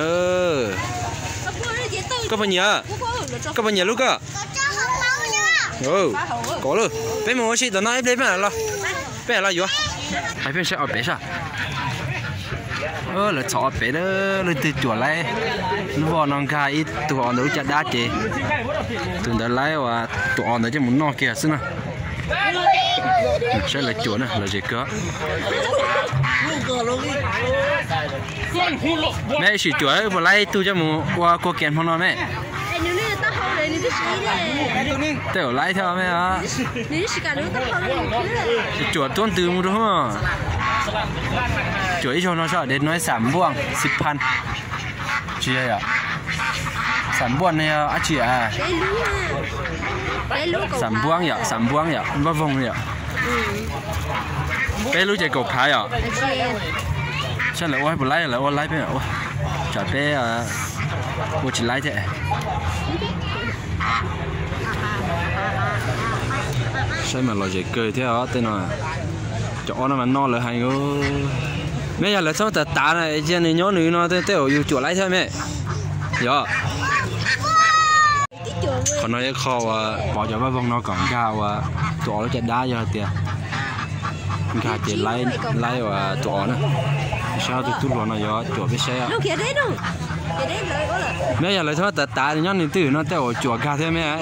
có bao nhiêu lúc à có luôn bé mua gì đó nói bé là gì hai bên sẽ ở bé sao là chó bé đó là từ chuột lấy nó vào nòng cài ít tụi họ nấu chả đá chị tụi nó lấy và tụi họ nấu cho muốn no kia xíu nè sẽ là chuột nè là gì cơ mẹ chỉ chuột vừa lấy tụi cho muốn qua qua kèn phong nó mẹ tiểu lấy theo mẹ à chuột tuôn từ một đúng không chuột cho nó sợ đến nói sắm buông 10,000chị ơi ạ sắm buông này à chị à sắm buông vậy bao vòng vậy bé lúc chạy cột thái à sao lại ôi lấy là ôi lấy bé ôi chả bé à ôi chỉ lấy thế sao mà lo gì cười thế đó tên nào chỗ nó mà no là hay ngô mấy giờ là sao ta tạ này trên này nhớ nữ nó tới tới ở chỗ lấy thôi mẹ dạ còn nói kho bỏ cho vòng nó còn cao chỗ nó chạy đá cho tiền gà chỉ lấy và chỗ nữa sao tôi luôn nó giờ chỗ cái xe mấy giờ là sao ta tạ nhớ nữ tử nó tới ở chỗ gà thế mẹ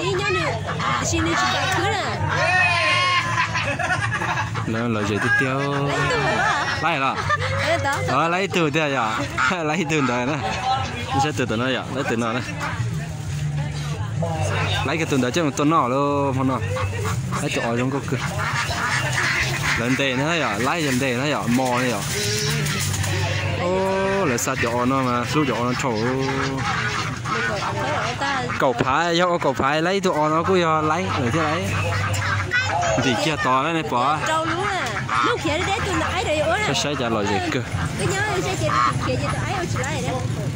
là gì tiếp theo lấy là lấy từ đây à lấy từ đây nè sẽ từ nó à lấy từ nó này lấy cái từ đó chứ một tuần nọ luôn phong nọ lấy chỗ trong cái cửa lần tệ nữa à lấy lần tệ nữa à mò này à ô là sao chỗ nó mà số chỗ nó trổ cầu phái do cầu phái lấy tụi nó cứ lấy rồi thế lấy gì kia to đấy này bỏ lúc kia đấy tôi nãy đấy ơi cái sai trả lời gì cơ cái nhớ sai kia tôi ấy ở chỉ lại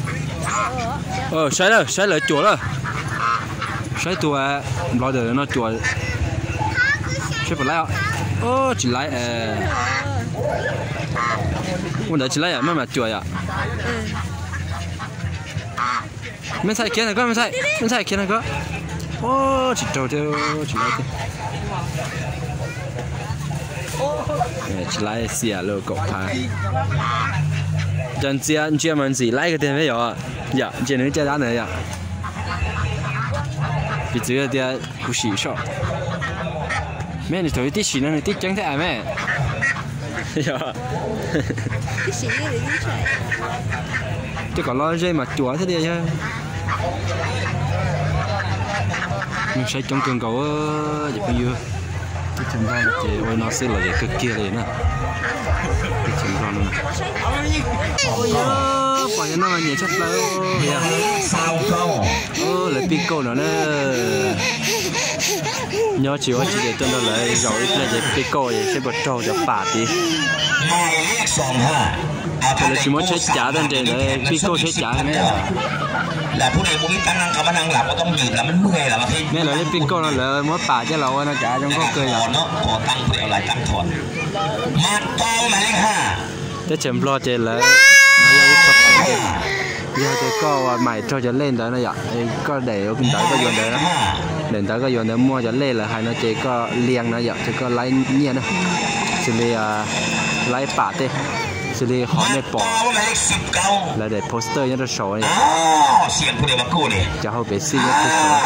đấy sai lại chuột rồi sai tụi lo được nó chuột sai phải lại chỉ lại muốn đợi chỉ lại mà chuột à mình sai kia này có mình sai kia này có chỉ trâu theo chỉ lại chỉ lấy xìa lô cột phá chân chia mình chỉ lấy cái tiền mấy giờ dạ chỉ nói chơi đá này dạ bị dưới thì cũng xỉ sợ mẹ này thôi tí xỉ nó tí trắng thế à mẹ dạ tí xỉ này để đi chơi chứ còn lo dây mà chúa thế đi chứ mình sẽ trong cường cầu vậy bây giờ cái chấm ron chị ôi nó sẽ là cái cực kia đấy nè cái chấm ron ôi quả nó là nhiều chất lâu lại pico nữa nè nhớ chiều chị để tôi nó lại rồi là cái pico vậy sẽ bật trâu cho bà tí thì là chỉ muốn chết trả đơn trên để pico chết trả làผู้ใดบ่มีตังค์นั่งก็มานั่งหลับก็ต้องยืนแล้วมันเมื่อยแล้วพี่แม่เลยปิงโก้เลยมัวป่าจะเรานะจ๋าจังก็เคยเนาะขอตังค์เพื่ออะไรตังค์ถอนมาโตหมายเลข5 จะเฉมรอเจนเลยgiờ thì có mày cho cho lên đó nó vậy có để bên tới có dồn đấy đó đến tới có dồn để mua cho lên là hai nó chỉ có liêng nó vậy chỉ có lấy nhiên đó xử lý lấy bả tê xử lý họ này bỏ là để poster nhất là sổ này cho họ bị xin nhất là sổ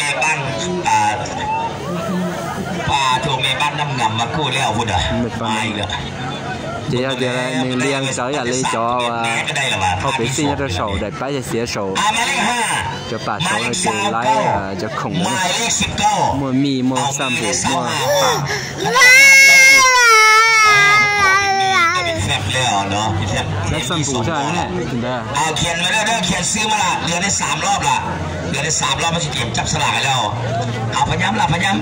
bà thuộc mẹ ban năm ngầm mà cô leo vui rồi ai được chị ơi chị ơi mình liên tới là đi cho họ bị xin nhất là sổ để bãi cho xía sổ cho bà sổ là chị lấy cho khủng mua mì mua sam bù muaแล้วสัมปูใช่ไหมถึงได้เขียนมาแล้วเขียนซื้อมาละเดือนได้3 รอบละเดือนได้3 รอบมันจะเก็บจับสลากแล้วเอาพย้ำละพย้ำ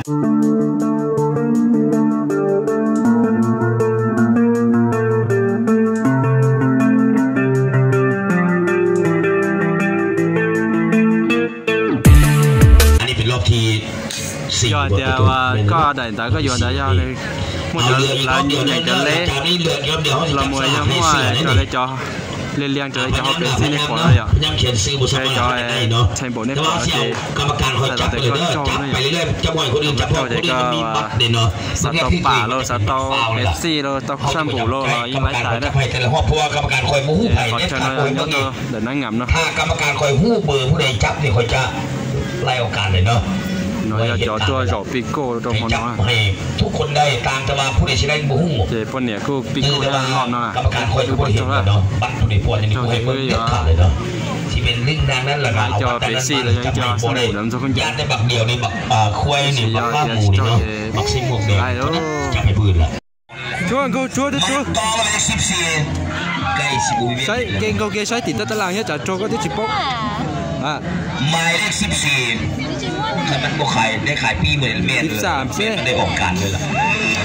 อันนี้เป็นรอบที่4ย้อนเดียวก็ได้แต่ก็ย้อนได้ยาวเลยmột giờ là như vậy cho lẽ là mùa cho mua cho lẽ cho เลี้ยงจะให้เขาเป็นที่ในขวาเลยอ่ะยังเขียนซื้อบุษบกได้เนาะแต่ว่าเสี่ยวกรรมการคอยจับไปเลยจับไปเรื่อยๆจับบ่อยคนอื่นจับบ่อยคนอื่นมีบัตรเนาะสตอป่าโลสตอFC โลสตอซัมบูโลยิ่งไร้สายนะแต่ละเพราะว่ากรรมการคอยมู้ไผ่เนี่ยถ้าคอยมู้เดี๋ยวนั่งงำเนาะถ้ากรรมการคอยหู้เบอร์ผู้ใดจับเนี่ยคอยจะไล่โอกาสเลยเนาะน้อยจะตัวจ่อปิโก้ตัวคนน้อยให้ทุกคนได้ตามจะมาผู้ใดชนะมู้เจ้าปนเนี่ยกูปิโก้ได้รอบนั่นแหละกรรมการคอยดูบอลเห็นเนาะบัตรผู้ใดปวดอย่างนี้คอยมือเด็ดขาดเลยเนาะที่เป็นลิงดังนั้นแหละครับเอาแต่นั้นมาจับไม่โบได้ยาได้บักเดียวนี่บักควายนี่บักข้าหมูนี่เนาะบักซิมหมวกเดียวจับไม่ปืนละช่วยกูช่วยด้วยช่วยต่อมาเลย14ใกล้15ใช้เก่งกูเก่งใช้ติดตารางเนี่ยจะโจก็ที่10ปุ๊บหมายเลข14ถ้ามันบ่ขายได้ขายปีเหมือนเมียนเลยมันได้ออกการเลยล่ะ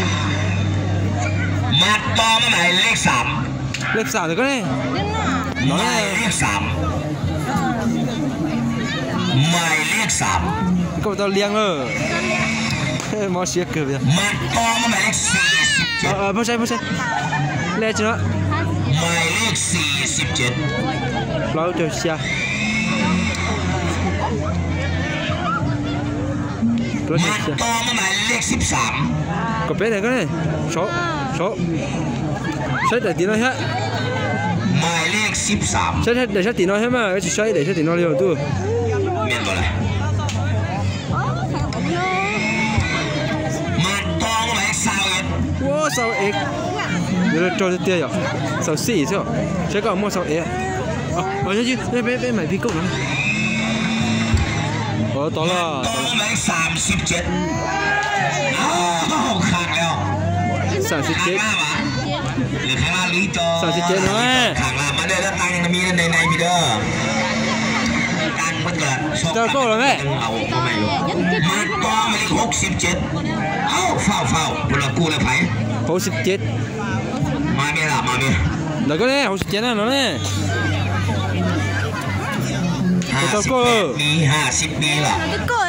มาต่อมาหมายเลข3 เลข3เลยก็ได้หมายเลข3หมายเลข3 ก็ต้องเลี้ยงเลยมอเสียเกือบเลยมาต่อมาหมายเลข47 ไม่ใช่เลขเนาะหมายเลข47 เราจะเสียมาต่อมาหมายเลข13 ก็เป็นอะไรก็ได้โชใช่แต่ตีน้อยฮะหมายเลข13 ใช่เดี๋ยวใช้ตีน้อยใช่ไหมก็จะใช้เดี๋ยวใช้ตีน้อยเร็วตู้เมียนบ่เลยมาต่อมาหมายเลข21 ว้าว21เดี๋ยวโจจะเตี้ยอยู่24ใช่ไหมใช่ก็มั่ว21เอาใช่ๆไปใหม่พี่กุ้งนะต่อละหมายเลข37ขาดแล้ว 37 หรือข้างล่างลีจอ 37น้อยข้างล่างมาเด้อตังยังมีในมีเด้อตังมันเกิดเจอก็แล้วแม่เอาเข้าไปมาต่อหมายเลข67เอ้าเฝ้าพวกเรากู้เลยไผ่ 67 มาเมียล่ะมาเมียแล้วก็เนี่ย67นั่นนั่นเนี่ย 50ปี50ปีล่ะตะโก้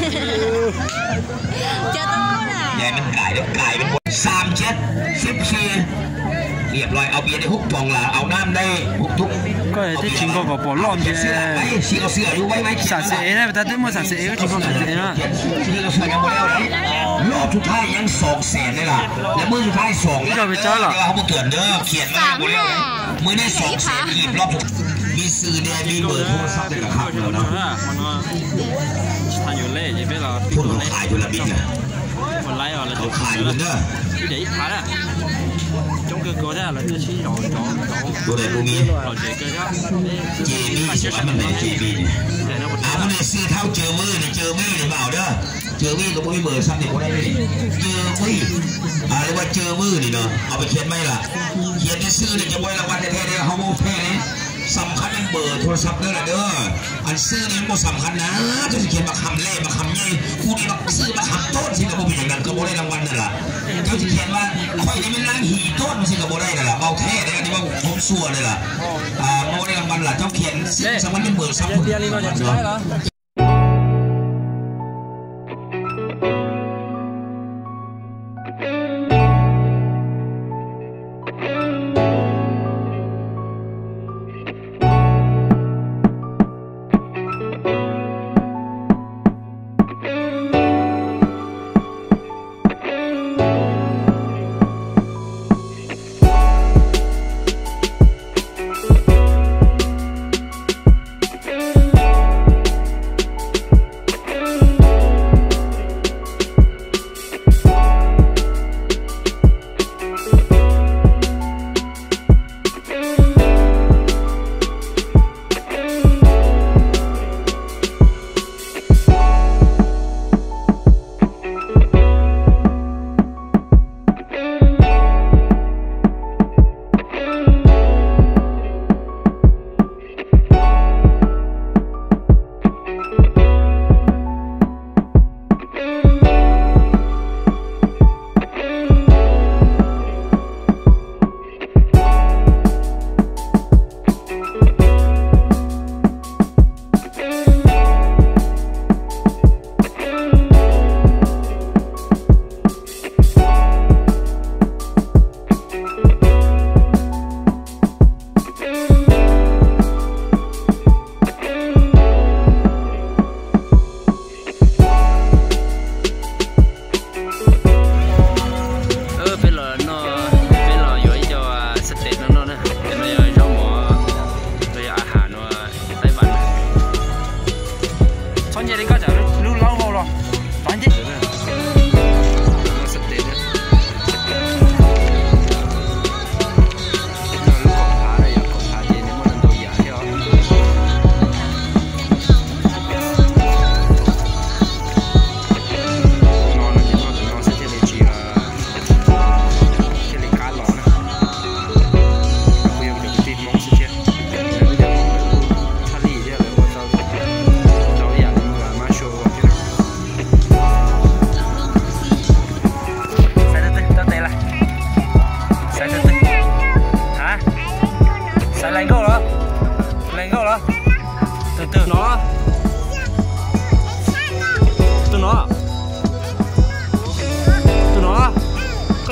จะตะโก้ล่ะใหญ่มันไก่เป็น37 14เรียบร้อยเอาเบียร์ได้6 ป่องล่ะเอาน้ำได้6 ทุกก็ที่ชิงก็ปอล้อมเสื้อไว้สีเสื้ออยู่ไว้ 30นะแต่ได้มา30ก็ชิงก็30นะสีเสื้อยังบ่แล้วรอบสุดท้ายยัง200,000เลยล่ะแล้วมื้อสุดท้าย2 ก็ไปจ้าล่ะเขาบ่เตือนเด้อเขียนมาบ่แล้วมื้อนี้200,000ขีดรอบมีสื่อเนี่ยมีเบอร์โทรศัพท์ได้กับครับเนาะ他有累也别老พวกเราขายอยู่ละบิ๊กนะ我来了เขาขายอยู่เนอะ得一盘了中个高价了这期找ตัวไหนพวกนี้老姐哥家เจมี่ว่ามันไหนเจมี่เนี่ยพวกนี้ซื้อเท่าเจอมือเนี่ยเจอมี่หรือเปล่าเด้อเจอมี่ก็ไม่เบอร์ซ้ำเนี่ยพวกนี้เลยเจอมี่เรียกว่าเจอมือนี่เนาะเอาไปเขียนไหมล่ะเขียนในซื้อเนี่ยจะไว้รางวัลแท้ๆเนี่ยเขาโม้แท้เลยสำคัญเบอร์โทรศัพท์นั่นแหละเด้ออันซื้อนี่มันสำคัญนะจะเขียนมาคำเล่มาคำใหญ่คู่นี้มาซื้อมาคำต้นสิกับโบเป็นอย่างนั้นก็โบได้รางวัลนั่นแหละเขาจะเขียนว่าค่อยนี่มันล้างหีต้นมาสิกับโบได้นั่นแหละเบาแท้เลยอันนี้ว่าผมสัวเลยล่ะโบได้รางวัลล่ะเจ้าเขียนสำคัญเป็นเบอร์ซ้ำคน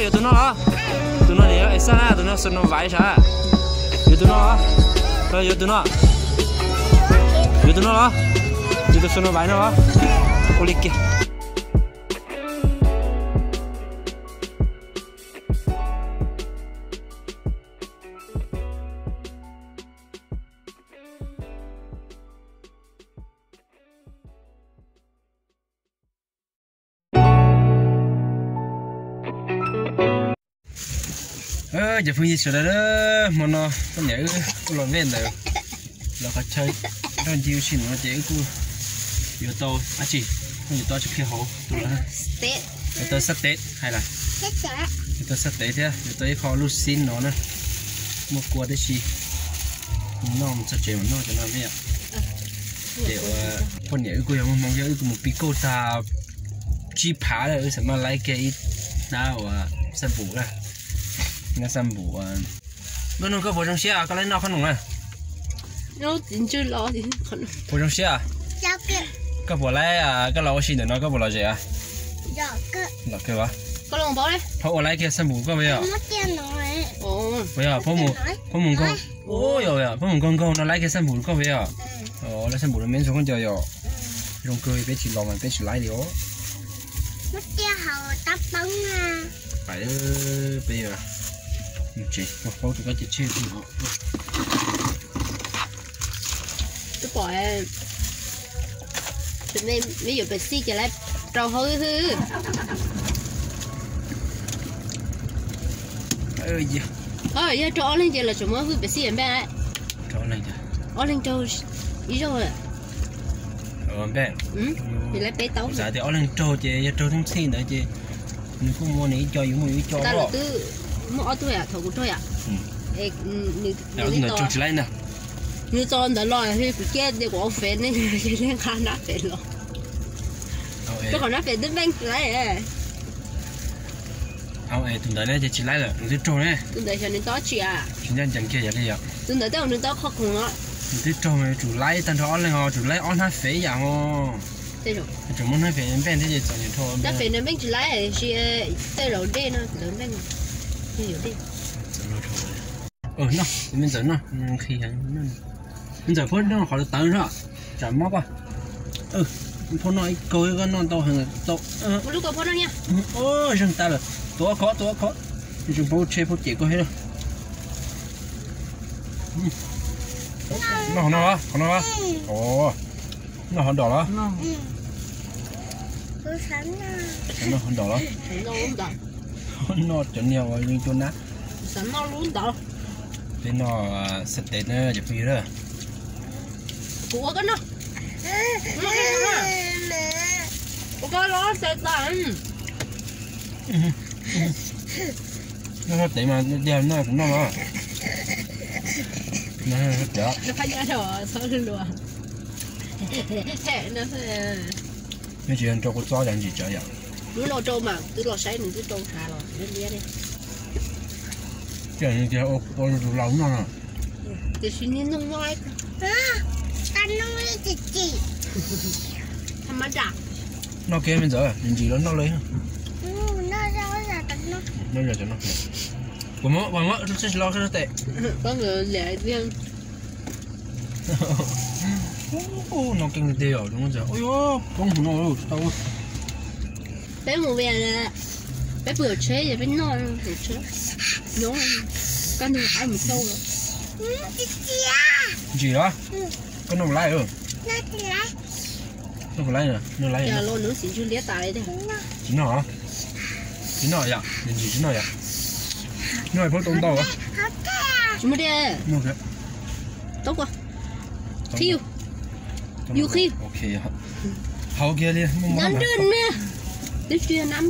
有多少？多少的？哎，啥啦？多少是那外啥？有多少？有多少？有多少？有多少那外呢？我理解。giờ phương gì sửa đó mà nó nhớ cô làm lên rồi là phải chơi đang chiêu xin nó chế cô yếu tố chị yếu tố chụp kia hổ tụi nó yếu tố sắt tết hay là yếu tố sắt tết thế yếu tố kho lu xin nó nè một quả đấy chi nó sẽ chế mà nó cho nó biết để con nhớ cô em mong nhớ một pico ta chi phá là什么来给哪有三补啦那三补那侬个不中虾，刚才闹看侬啊？ nó chính chưa lo thì còn 不中虾？个不来啊？个老新的那个不老姐啊？老个吧？ có lòng bó đấy 好，我来给三补个不要？ ồ 不要，泡沫公，哦有呀，泡沫公公，那来给三补个不要？哦，那三补的免说con就有，用个别去老嘛，别去来的哦。phải bây giờ chị một phô tụi cái chị chơi thì nó tôi bỏ cho nên ví dụ bác sĩ trở lại trâu hơi hư gì giờ trâu lên giờ là chúng nó hư bác sĩ em bé trâu lên chưa ở lên trâu ý rồi bé thì lấy bé tấu dạ thì ở lên trâu chị trâu trong xin đấy chị mình cũng mua này cho những mua cho ta là cứ mua tôi à thầu của tôi à nó chụp lại nè như cho nó lo thì cái kia để của phê nên chỉ nên khá nát phê lo cái còn nát phê đến bên lại tụi đấy này chỉ lại rồi tụi trâu này tụi đấy cho nên đó chị à chúng ta chẳng kia vậy đấy ạ tụi đấy đâu nên đó khó cùng á tụi trâu này chủ lại tan cho lên họ chủ lại on hát phế vậy ho thế rồi chủ muốn hát phế bên thế gì chẳng thôi nát phê nên bên chỉ lại thì tay đầu đen nó lớn bên thì hiểu đi nó mình dẫn nó khi hắn mình giờ phun nó khỏi được tấn rồi chả móc à phun nó coi cái non to hơn to một lúc còn phun nó nha ôi rừng ta rồiตัวkhó chúng bố chế bố chỉ có hết rồi nó hả ồ nó hòn đỏ đó nó hòn đỏ đó nó chuẩn nhiều rồi nhưng cho nát sẵn nó luôn đó bên nó sạch tết nữa chụp phim đó của cái nó cái nó sạch tàn nó tệ mà đeo nó cũng nó mà nó đó nó phải nhớ rồi sao luôn nó mấy chuyện cho cô cho làm gì chơi vậy cứ lo trâu mà cứ lo sấy mình cứ trâu xà rồi lên đi đi cái này kia ô lâu nó thì xin nên nông nói ta nói chị thằng má trả nó kia bây giờ nhìn gì nó lấy nó giờ cho nó của mỡ nó sẽ lo cho nó tệ có người lẻ riêng nó kinh tế rồi đúng không giờ ôi yo con nó đâu đâu bé một về là bé vừa chế rồi bé non vừa chế nó con đường hai một sâu rồi gì đó con nó lại rồi nó lại rồi nó lại giờ luôn nữa xịn chưa lía tài đấy chính nó hả chính nó vậy nhìn gì chính nó vậy nó là phốt tông tàu á chúng mới đi mua kìa tốt quá khiêu yêu khiêu ok hậu kia đi nắm đơn nè tiếp chưa nắm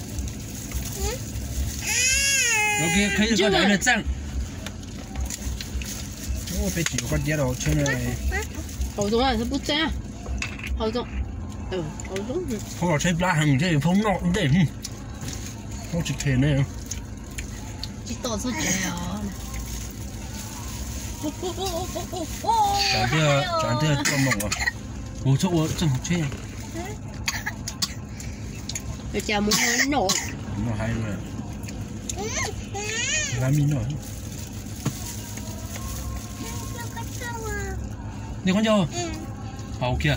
ok khay có đỡ được chăng ô phải chịu con đĩa đâu chơi này hậu giống là bút xe hậu giống hậu giống hậu chơi lá hàng chơi phong nọ để hậu chỉ kề này chỉ to số trẻ chẳng thế con mộng à ủa chỗ ủa chẳng học chơi rồi chào muốn nó nổ nó hay rồi Làm gì nữa? Đi con vô. Hầu kia.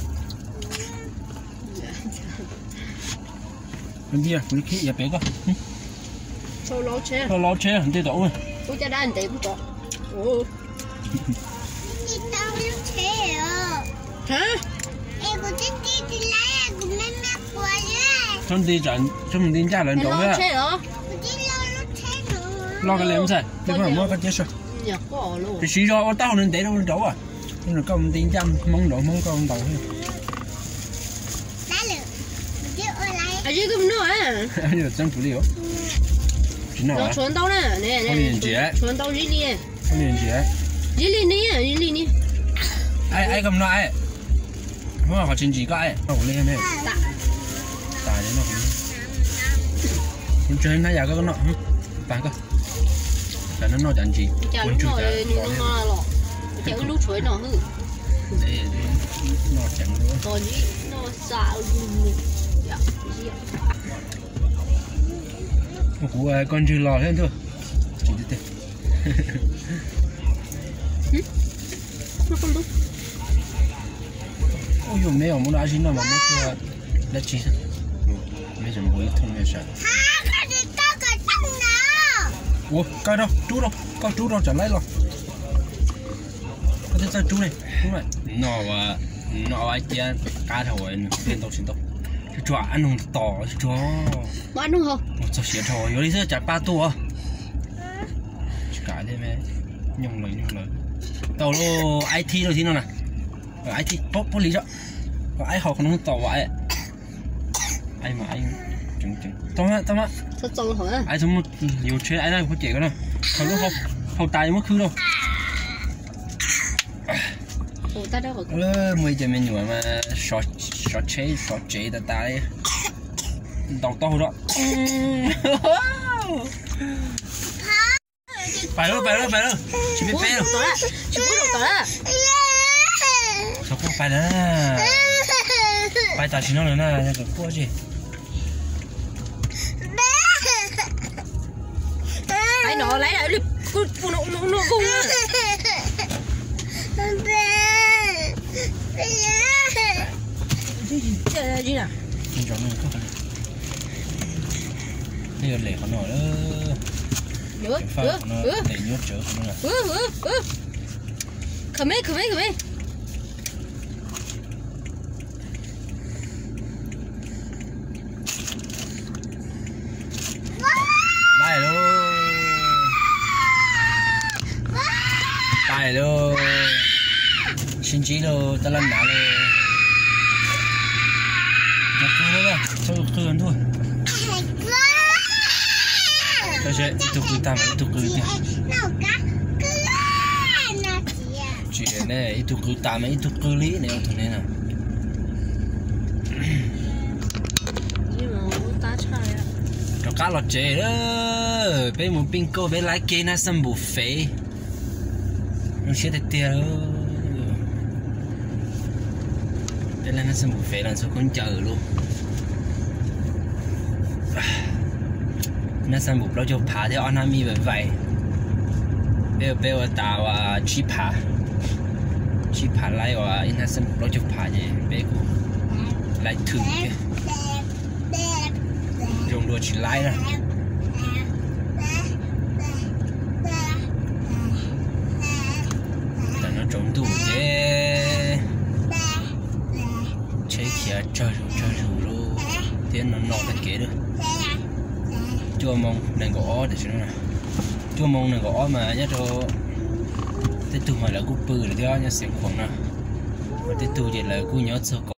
Bên kia, cái kia bé có. Sâu lỗ chế. Sâu lỗ chế, đi đổ rồi. Ủa cha đá anh cũng có. Ồ. Đi đâu lúc thế à? Hả? Em có thích đi lấy em cũng mẹ qua đấy. Trong đi trận, trong đi ra lần Mày đổ lo đấy. chế hả? Đi lo lúc thế nữa. Lo cái lem sai, đi vào mua cái chế rồi. Dạ có luôn. Thì xí rồi, tao nên để đâu đổ à. Nhưng mà có một tiếng trăm, mong đổ mong con đổ. Đã được. Đi ở lại. À chứ cũng nữa à. Anh là trong tủ liệu. Chỉ nào Nó à? chuẩn đâu nè, nè nè. Chuẩn đâu gì đi. Có liền chị ấy. Gì đi nè, gì đi nè. Ai cầm nó ai? Không là họ chính chỉ cái. Nó cũng lên này. Tạ. Tạ đấy nó cũng. Mình chơi nó giờ có nó. Bạn cơ. Tại nó chẳng gì. Chả lúc rồi nó ngon lọ. Chả cái lúc chuối nó hư. Để nó chẳng nữa. Còn gì nó xạo luôn. Dạ. Gì ạ? Một cú con chưa lò lên thôi. Chỉ thế. Nó không đúng. Ôi dồi mấy ông muốn nói gì nó mà mất cái đất chi sao? Mấy giờ mới thông nghe sao? À, cái gì có cái trong nào? Ủa, coi đâu, chú đâu, có chú đâu chẳng lấy rồi. Có thể chú này. Nó ai chơi cá thầu ấy, lên tàu xin tàu. Chú ăn không to, chú. Mà ăn không? Sao xỉa thầu, có đi sẽ chặt 3 tua. Chú cái thế mẹ, nhung lời. Tàu lô IT rồi thì nó nè. IT, bố lý đó. Ai học không tàu vậy. Ai mà anh chừng. Tao á. Thật trông hả? Ai giống nhiều chuyện ai đang có chuyện đó. Không lúc không tài mất khứ đâu. Ủa ta đâu rồi? 10 giờ mình nhủ mà short chế ta đấy. Đầu to đó. Phải rồi. Chỉ biết bé đâu. Chỉ biết đâu đó. Sao không phải đó. Phải ta chỉ nói là nó cái quoi gì. Phải nó lấy lại nó vung á. Gì nè? Mình chọn mình có. Đây là lẻ của nó đó. Để nhốt chở của nó là. Come here. Đây luôn. Xin chỉ luôn, ta lên đá luôn. Giật cứ nữa đó, cho cứ ăn thôi. Thôi chứ, ít cứ tạm, ít cứ đi. Chuyện này, ít cứ tạm, ít cứ lý này thôi này nè. Nhưng mà không ta chạy á. Cho cá lọt chế đó, bé một pin cô bé lái kia nó xâm bù phê. Nó sẽ được tiền đó. Đây là nó xâm bù phê là số con chờ luôn. Nó xâm bù nó cho phá theo Onami vậy. Bé ở tàu chi phá lại ở nó xâm bù nó cho phá vậy. Bé cũng lại thử kìa. Dùng đùa chỉ lái ra. Tại nó trống đủ chứ. Chế kia cho rủ luôn. Thế nó nọ tất kế được. Chua mông này gõ để cho nó nè. Chua mông này gõ mà nhá cho. Thế tụi mày là cú bự để theo nhá xem khoảng nào. Thế tụi vậy là cú nhớ sơ